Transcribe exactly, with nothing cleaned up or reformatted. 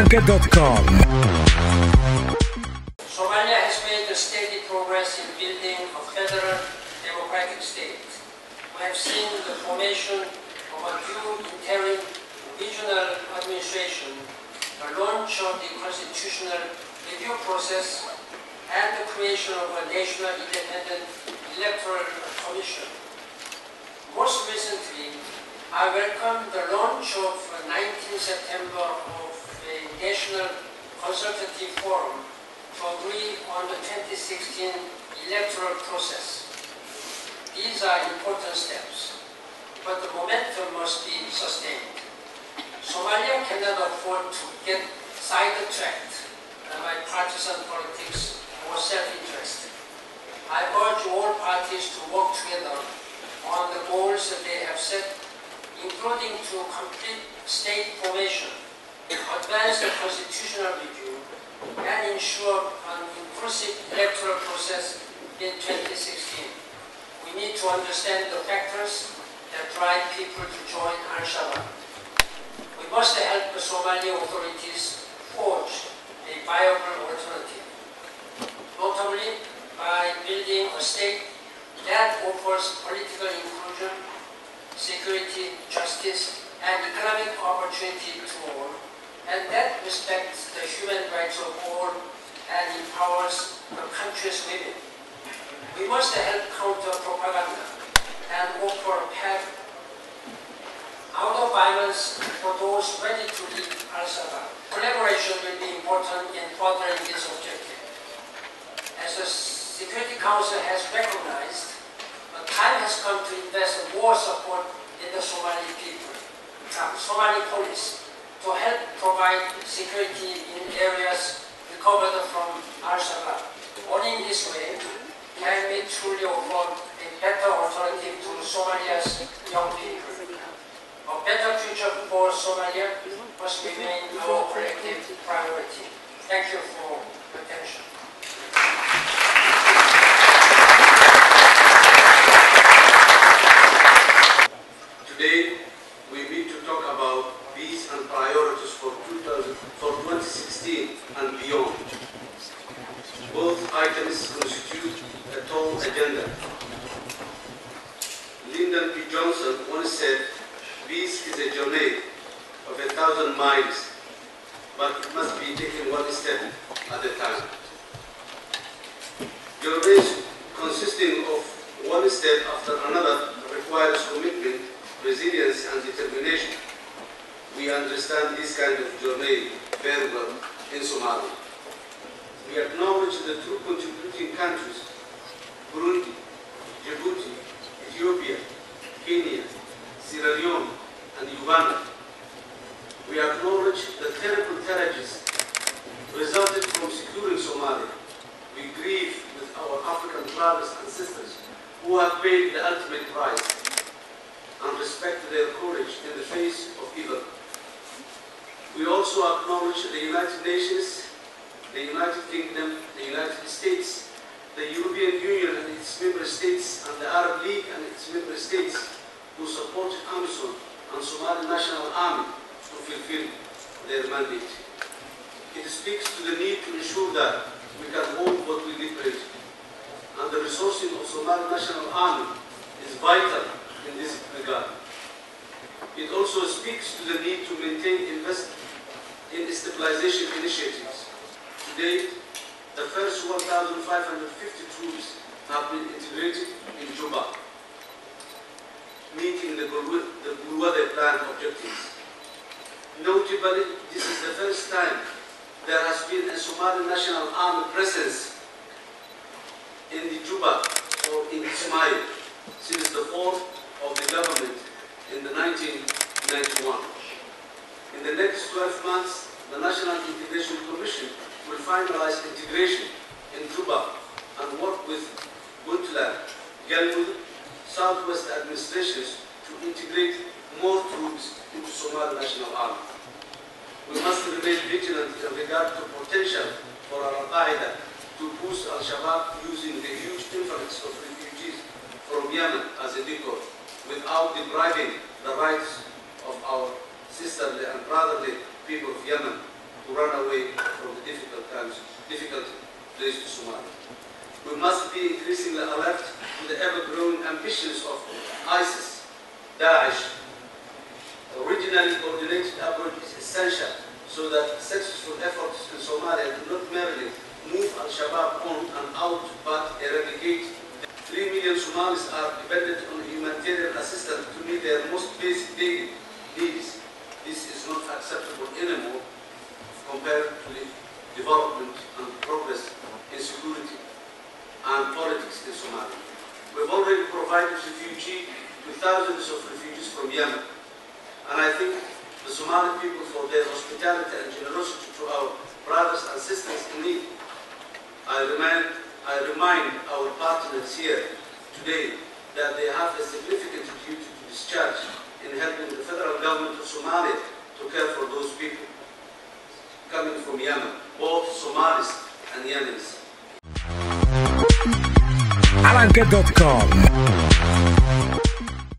blanket dot com. Somalia has made a steady progress in building a federal democratic state. We have seen the formation of a new interim regional administration, the launch of the constitutional review process, and the creation of a national independent electoral commission. Most recently, I welcome the launch of nineteenth September of a national consultative forum to agree on the twenty sixteen electoral process. These are important steps, but the momentum must be sustained. Somalia cannot afford to get sidetracked by partisan politics or self-interest. I urge all parties to work together on the goals that they have set, including to complete state formation, advance the constitutional review, and ensure an inclusive electoral process in twenty sixteen. We need to understand the factors that drive people to join Al-Shabaab. We must help the Somali authorities forge a viable alternative, notably by building a state that offers political inclusion, security, justice, and economic opportunity to all, and that respects the human rights of all and empowers the country's women. We must help counter propaganda and offer a path out of violence for those ready to leave Al-Shabaab. Collaboration will be important in furthering this objective. As the Security Council has recognized, the time has come to invest more support in the Somali people, uh, Somali police, to help provide security in areas recovered from Al-Shabaab. Only in this way can we truly offer a better alternative to Somalia's young people. A better future for Somalia must remain our collective priority. Thank you for your attention. Today, we meet to talk about peace and priorities for, for twenty sixteen and beyond. Both items constitute a tall agenda. Lyndon B. Johnson once said, "Peace is a journey of a thousand miles, but it must be taken one step at a time." Journeys consisting of one step after another requires commitment, resilience, and determination. We understand this kind of journey very well in Somalia. We acknowledge the two contributing countries, Burundi, Djibouti, Ethiopia, Kenya, Sierra Leone, and Uganda. We acknowledge the terrible tragedies resulted from securing Somalia. We grieve with our African brothers and sisters who have paid the ultimate price, and respect their courage in the face of evil. We also acknowledge the United Nations, the United Kingdom, the United States, the European Union and its member states, and the Arab League and its member states who supported AMISOM and Somali National Army to fulfill their mandate. It speaks to the need to ensure that we can hold what we liberate, and the resourcing of Somali National Army is vital in this regard. It also speaks to the need to maintain investment in stabilization initiatives. To date, the first one thousand five hundred fifty troops have been integrated in Juba, meeting the Gulwade Plan objectives. Notably, this is the first time there has been a Somali National Army presence in the Juba or in Ismail since the fall of the government in the nineteen ninety-one. In the next twelve months, the National Integration Commission will finalize integration in Juba and work with Puntland, Galmudug, Southwest administrations to integrate more troops into Somali National Army. We must remain vigilant in regard to potential for Al-Qaeda to boost Al-Shabaab using the huge influx of refugees from Yemen as a decoy, without depriving the rights of our sisterly and brotherly people of Yemen to run away from the difficult times, difficult place to Somalia. We must be increasingly alert to the ever-growing ambitions of ISIS, Daesh. Originally coordinated approach is essential so that successful efforts in Somalia do not merely move Al-Shabaab on and out, but eradicate. Three million Somalis are dependent on humanitarian assistance to meet their most basic daily needs. This is not acceptable anymore compared to the development and progress in security and politics in Somalia. We've already provided refugees to thousands of refugees from Yemen, and I think the Somali people for their hospitality and generosity to our brothers and sisters in need. I remind, I remind our partners here today that they have a significant duty to discharge in helping the federal government of Somalia to care for those people coming from Yemen, both Somalis and Yemenis. Alanka dot com